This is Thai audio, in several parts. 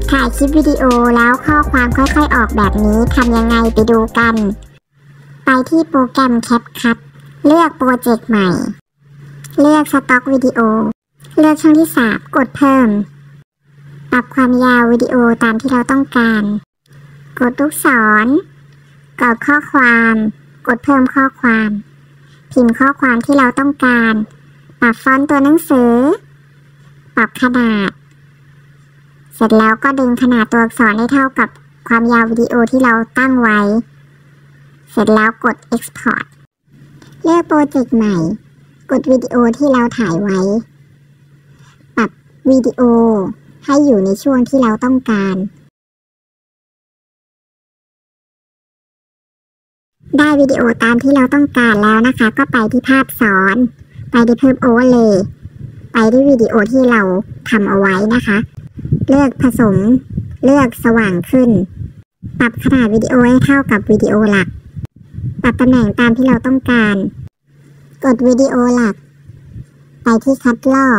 ถ่ายคลิปวิดีโอแล้วข้อความค่อยๆออกแบบนี้ทำยังไงไปดูกัน ไปที่โปรแกรม CapCut เลือกโปรเจกต์ใหม่เลือกสต็อกวิดีโอเลือกช่องที่3กดเพิ่มปรับความยาววิดีโอตามที่เราต้องการกดลูกศรกรอกข้อความกดเพิ่มข้อความพิมพ์ข้อความที่เราต้องการปรับฟอนต์ตัวหนังสือปรับขนาดเสร็จแล้วก็ดึงขนาดตัวอักษรให้เท่ากับความยาววิดีโอที่เราตั้งไว้เสร็จแล้วกด Export เลือกโปรเจกต์ใหม่กดวิดีโอที่เราถ่ายไว้ปรับวิดีโอให้อยู่ในช่วงที่เราต้องการได้วิดีโอตามที่เราต้องการแล้วนะคะก็ไปที่ภาพซ้อนไปที่เพิ่มโอเวอร์เลย์ไปที่วิดีโอที่เราทำเอาไว้นะคะเลือกผสมเลือกสว่างขึ้นปรับขนาดวิดีโอให้เท่ากับวิดีโอหลักปรับตำแหน่งตามที่เราต้องการกดวิดีโอหลักไปที่คัดลอก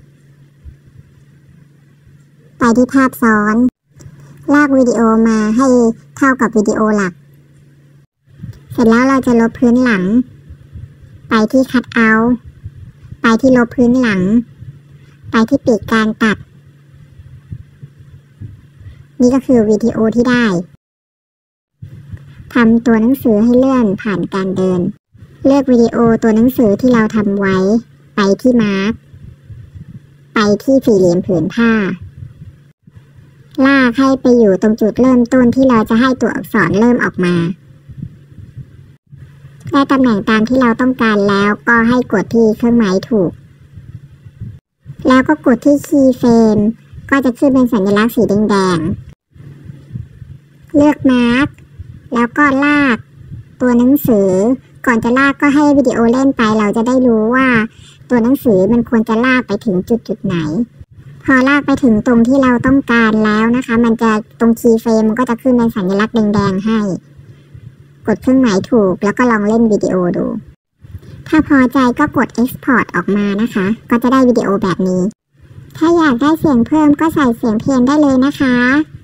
ไปที่ภาพซ้อนลากวิดีโอมาให้เท่ากับวิดีโอหลักเสร็จแล้วเราจะลบพื้นหลังไปที่คัทเอาท์ไปที่ลบพื้นหลังไปที่ปีกการตัดนี่ก็คือวิดีโอที่ได้ทำตัวหนังสือให้เลื่อนผ่านการเดินเลือกวิดีโอตัวหนังสือที่เราทำไว้ไปที่มาร์คไปที่สี่เหลี่ยมผืนผ้าลากให้ไปอยู่ตรงจุดเริ่มต้นที่เราจะให้ตัวอักษรเริ่มออกมาได้ตำแหน่งตามที่เราต้องการแล้วก็ให้กดที่เครื่องหมายถูกแล้วก็กดที่คีย์เฟรมก็จะขึ้นเป็นสัญลักษณ์สีแดงๆเลือกมาร์คแล้วก็ลากตัวหนังสือก่อนจะลากก็ให้วิดีโอเล่นไปเราจะได้รู้ว่าตัวหนังสือมันควรจะลากไปถึงจุดไหนพอลากไปถึงตรงที่เราต้องการแล้วนะคะมันจะตรงคีย์เฟรมมันก็จะขึ้นเป็นสัญลักษณ์แดงๆให้กดเครื่องหมายถูกแล้วก็ลองเล่นวิดีโอดูถ้าพอใจก็กด Export ออกมานะคะก็จะได้วิดีโอแบบนี้ถ้าอยากได้เสียงเพิ่มก็ใส่เสียงเพียงได้เลยนะคะ